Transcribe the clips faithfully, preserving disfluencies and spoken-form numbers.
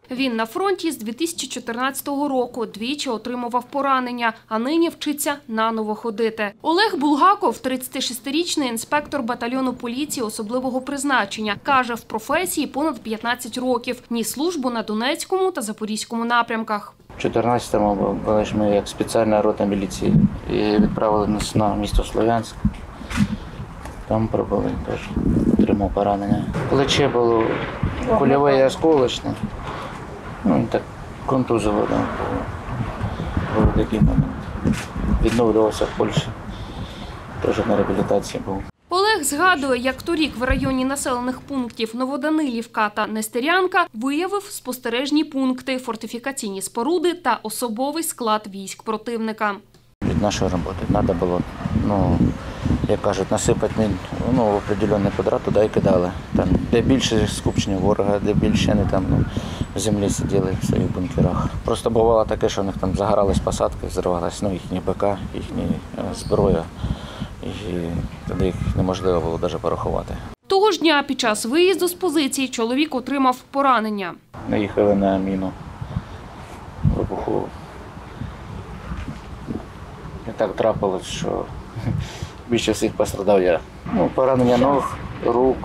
Він на фронті з дві тисячі чотирнадцятого року, двічі отримував поранення, а нині вчиться наново ходити. Олег Булгаков – тридцятишестирічний інспектор батальйону поліції особливого призначення. Каже, в професії понад п'ятнадцять років. Ніс службу на Донецькому та Запорізькому напрямках. У чотирнадцятому були ж ми як спеціальна рота міліції і відправили нас на місто Слов'янськ. Там пробули, теж отримав поранення. Плече було кульове і осколочне. Ну, так контузило, да. Був такий момент. Відновлювався в Польщі. Теж на реабілітації був. Олег згадує, як торік в районі населених пунктів Новоданилівка та Нестерянка виявив спостережні пункти, фортифікаційні споруди та особовий склад військ противника. Від нашої роботи треба було, ну, як кажуть, насипати мін, ну, в определенний квадрат туди і кидали. Там, де більше скупчення ворога, де більше вони там, ну, в землі сиділи в своїх бункерах. Просто бувало таке, що у них там загорались посадки, зривалась, ну, їхні БК, їхні зброя. І тоді їх неможливо було навіть порахувати. Того ж дня під час виїзду з позиції чоловік отримав поранення. Наїхали на міну вибухову. І так трапилось, що більше всіх пострадав я. Ну, поранення ног, рук,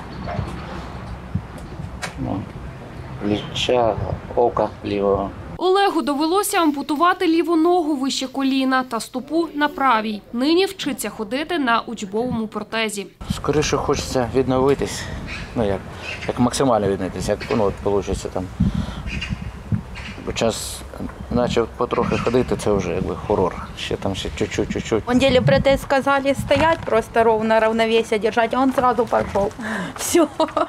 ну, плеча, ока лівого. Олегу довелося ампутувати ліву ногу вище коліна та стопу на правій. Нині вчиться ходити на учбовому протезі. Скоріше хочеться відновитись, ну як, як максимально відновитись, як ну, от вийде там. Бо час почав потрохи ходити, це вже якби хорор. Ще там ще чуть-чуть, чуть-чуть. Он деле протез сказали стоять, просто ровно, равновесие держать, а он сразу пошел. Все.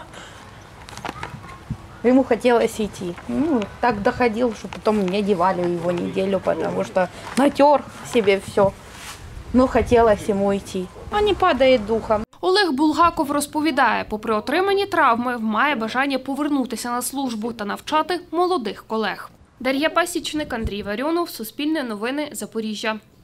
Ему хотелось идти. Ну, так доходил, что потом не одевали его неделю, потому что натер себе все. Ну, хотелось ему идти. Он не падает духом. Олег Булгаков розповідає, попри отримані травми, має бажання повернутися на службу та навчати молодих колег. Дар'я Пасічник, Андрій Варіонов, Суспільне новини, Запоріжжя.